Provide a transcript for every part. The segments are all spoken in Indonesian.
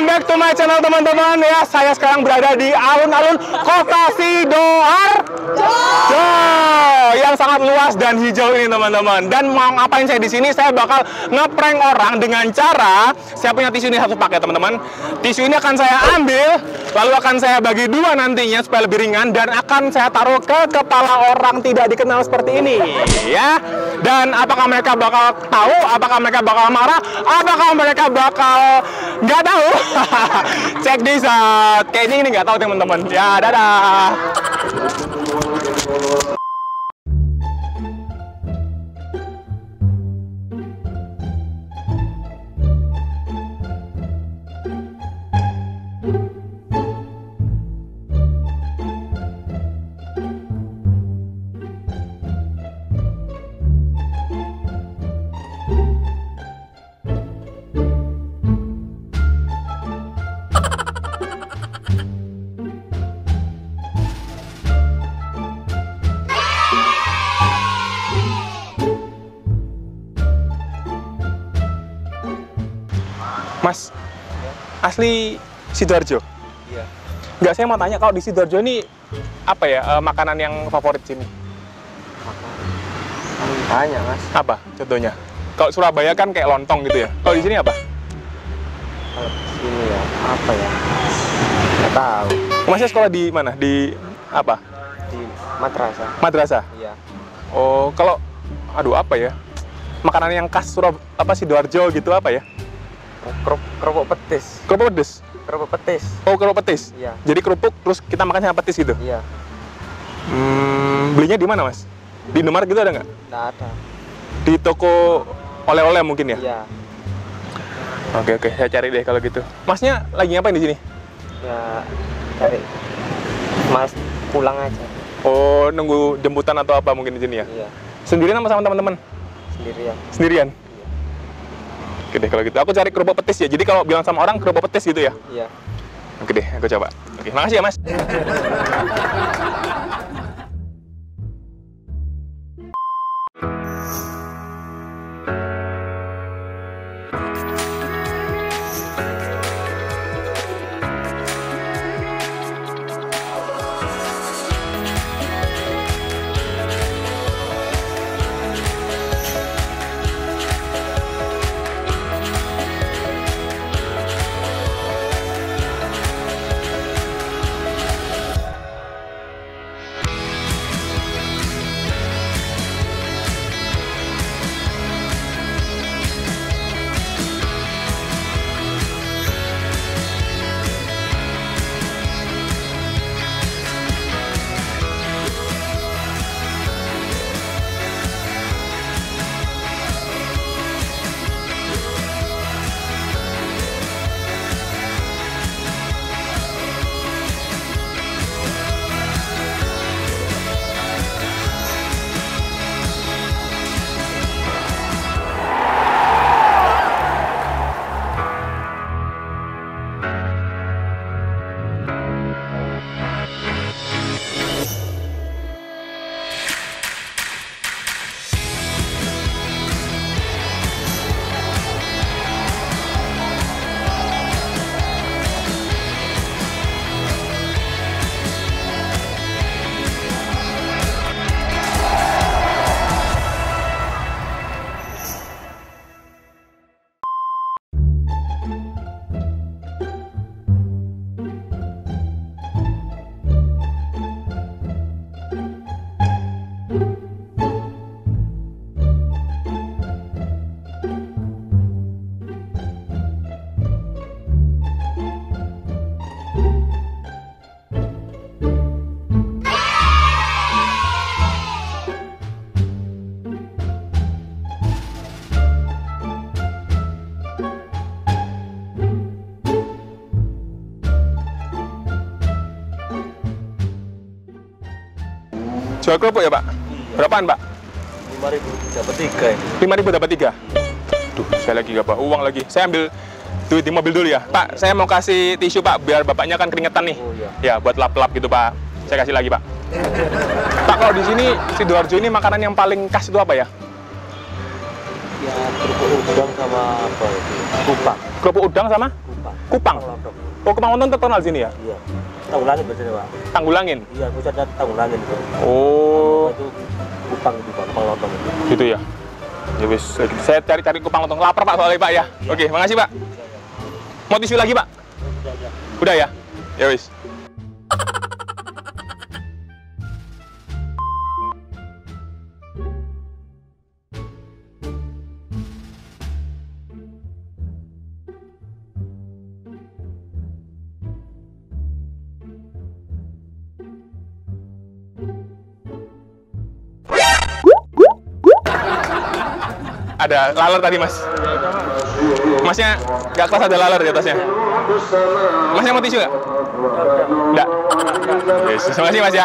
welcome back to my channel teman-teman ya. Saya sekarang berada di alun-alun Kota Sidoarjo yang sangat luas dan hijau ini teman-teman. Dan mau ngapain saya di sini? Saya bakal ngeprank orang dengan cara saya punya tisu ini satu paket teman-teman. Tisu ini akan saya ambil, lalu akan saya bagi dua nantinya supaya lebih ringan dan akan saya taruh ke kepala orang tidak dikenal seperti ini ya. Dan apakah mereka bakal tahu? Apakah mereka bakal marah? Apakah mereka bakal nggak tahu? Cek this out. Kayaknya ini nggak tahu teman-teman. Ya, dadah. Mas, asli Sidoarjo? Iya. Nggak, saya mau tanya, kalau di Sidoarjo ini apa ya makanan yang favorit sini? Banyak, Mas. Apa contohnya? Kalau Surabaya kan kayak lontong gitu ya. Kalau di sini apa? Kalau di sini ya, apa ya? Nggak tahu. Masnya sekolah di mana? Di apa? Di madrasah. Madrasah? Iya. Oh, kalau aduh apa ya? Makanan yang khas Sidoarjo gitu apa ya? Kerupuk petis. Kerupuk pedes? Kerupuk petis. Oh, kerupuk petis? Iya. Jadi kerupuk terus kita makan sama petis gitu? Iya. Belinya di mana, Mas? Di Indomaret gitu ada nggak? Nggak ada. Di toko oleh-oleh mungkin ya? Iya. Oke, saya cari deh kalau gitu. Masnya lagi ngapain di sini? Ya, cari. Mas pulang aja. Oh, nunggu jemputan atau apa mungkin di sini ya? Iya. Sendirian apa sama teman-teman? Sendirian. Sendirian? Oke deh kalau gitu. Aku cari kerupuk petis ya. Jadi kalau bilang sama orang kerupuk petis gitu ya? Iya. Oke deh, aku coba. Oke, makasih ya, Mas. Jual kerupuk ya, Pak? Berapaan, Pak? 5.000 dapat 3 ya. 5.000 dapat 3? Duh, saya lagi nggak bawa uang lagi. Saya ambil duit di mobil dulu ya. Pak, saya mau kasih tisu, Pak, biar bapaknya kan keringetan nih. Oh, iya. Ya, buat lap-lap gitu, Pak. Saya kasih lagi, Pak. Pak, kalau di sini, Sidoarjo ini makanan yang paling khas itu apa ya? Ya, kerupuk udang sama apa itu? Kupat. Kerupuk udang sama? Kupat. Kupang. Lontong. Oh, Kupang Lontong terkenal sini ya? Iya. Tanggulangin biasanya, Pak. Tanggulangin. Iya, pusatnya Tanggulangin itu. Oh, Itu Kupang itu, Pak. Kupang Lontong itu. gitu ya. Ya wis, saya cari-cari Kupang Lontong. Lapar Pak soalnya Pak ya. Oke, makasih Pak. Mau tisu lagi Pak? Udah ya? Ya wis. Ada laler tadi mas. Masnya nggak kelas ada laler di atasnya. Masnya mau tisu nggak? Nggak. Yes, terima kasih mas ya.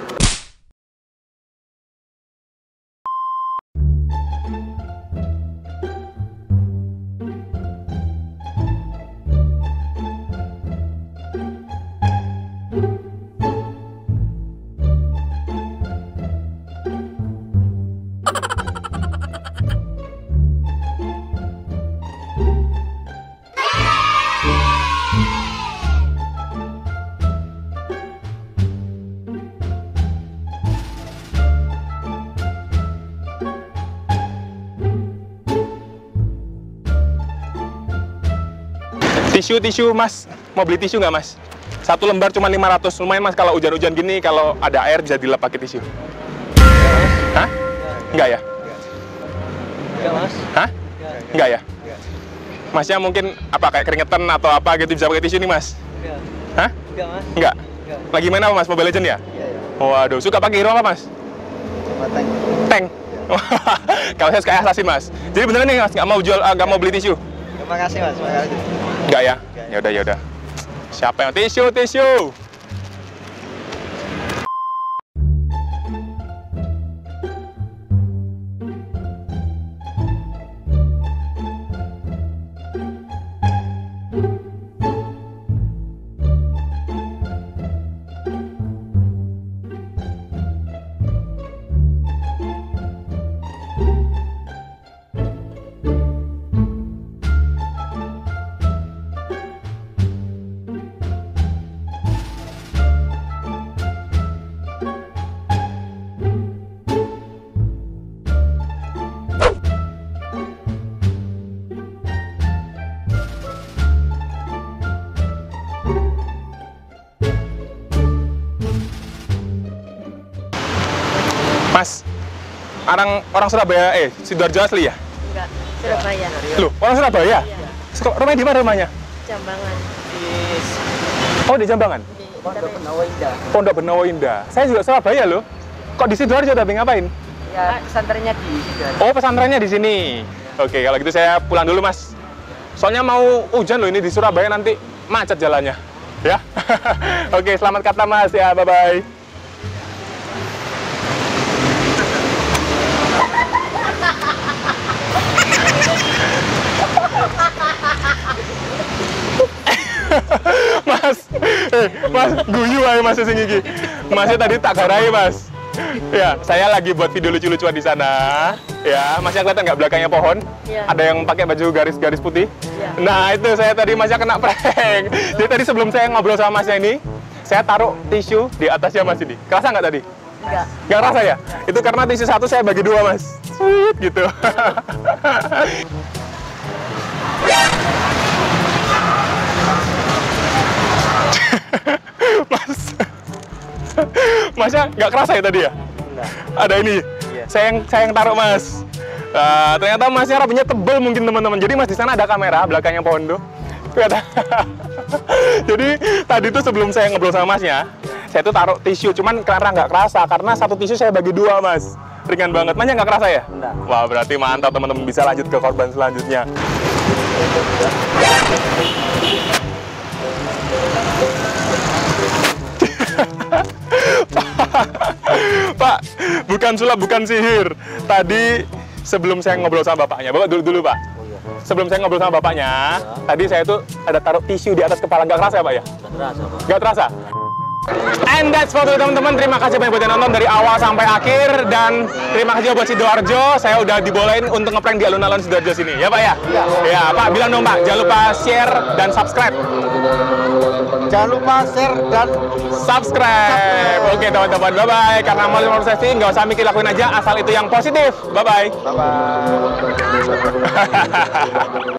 Tisu mas, mau beli tisu nggak mas? Satu lembar cuma 500, lumayan mas kalau hujan-hujan gini, kalau ada air bisa dilap pakai tisu. Hah? Enggak ya? Enggak, Mas. Hah? Enggak ya? Masnya mungkin apa kayak keringetan atau apa gitu bisa pakai tisu nih mas? Enggak. Hah? Enggak, Mas. Enggak? Enggak. Lagi main apa mas? Mobile Legends ya? Iya, iya. Waduh, suka pakai hero apa mas? Sama tank. Tank? Kalau saya suka assassin mas. Jadi beneran nih mas, nggak mau jual, nggak mau beli tisu? Terima kasih, Mas. Terima kasih. Enggak ya? Ya udah. Siapa yang tisu? Mas, orang Surabaya, Sidoarjo asli ya? Enggak, Surabaya. Loh, orang Surabaya? Iya. Rumahnya di mana rumahnya? Jambangan. Oh, di Jambangan? Pondok Benawa Indah. Pondok Benawa Indah. Saya juga Surabaya loh. Kok di Sidoarjo tapi ngapain? Ya, pesantrennya di sini. Oh, pesantrennya di sini. Oke, kalau gitu saya pulang dulu, Mas. Soalnya mau hujan loh ini di Surabaya, nanti macet jalannya. Ya? Oke, selamat kata Mas ya. Bye-bye. Mas, guyu aja Mas sing iki. Masnya tadi tak garai, Mas. Ya, saya lagi buat video lucu-lucuan di sana. Ya, Masnya kelihatan nggak belakangnya pohon? Iya. Ada yang pakai baju garis-garis putih? Iya. Nah, itu saya tadi Masnya kena prank. Jadi tadi sebelum saya ngobrol sama Masnya ini, saya taruh tisu di atasnya Mas ini. Kerasa nggak tadi? Enggak. Nggak kerasa ya? Itu karena tisu satu saya bagi dua, Mas. Sweet, gitu. Masnya nggak kerasa ya tadi ya? Enggak. Ada ini. Iya. Saya yang taruh Mas. Ternyata Masnya rambutnya tebel mungkin teman-teman. Jadi Mas di sana ada kamera belakangnya pohon tuh. Kelihatan. Jadi tadi tuh sebelum saya ngobrol sama Masnya, saya tuh taruh tisu. Cuman karena nggak kerasa karena satu tisu saya bagi dua Mas. Ringan banget. Masnya nggak kerasa ya? Enggak. Wah berarti mantap teman-teman, bisa lanjut ke korban selanjutnya. Pak, bukan sulap, bukan sihir. Tadi sebelum saya ngobrol sama bapaknya, Bapak dulu Pak. Oh iya. Sebelum saya ngobrol sama bapaknya, tadi saya tuh ada taruh tisu di atas kepala. Nggak kerasa ya Pak ya? Enggak terasa, Pak. Nggak terasa? And that's for today teman-teman. Terima kasih banyak buat yang nonton dari awal sampai akhir. Dan terima kasih buat Sidoarjo. Saya udah dibolehin untuk ngeprank di alun-alun Sidoarjo sini. Ya Pak ya? Iya. Ya Pak, bilang dong Pak. Jangan lupa share dan subscribe. Jangan lupa share dan Subscribe. Oke teman-teman, bye-bye. Karena mau sesi, nggak usah mikir, lakuin aja. Asal itu yang positif. Bye-bye. bye-bye.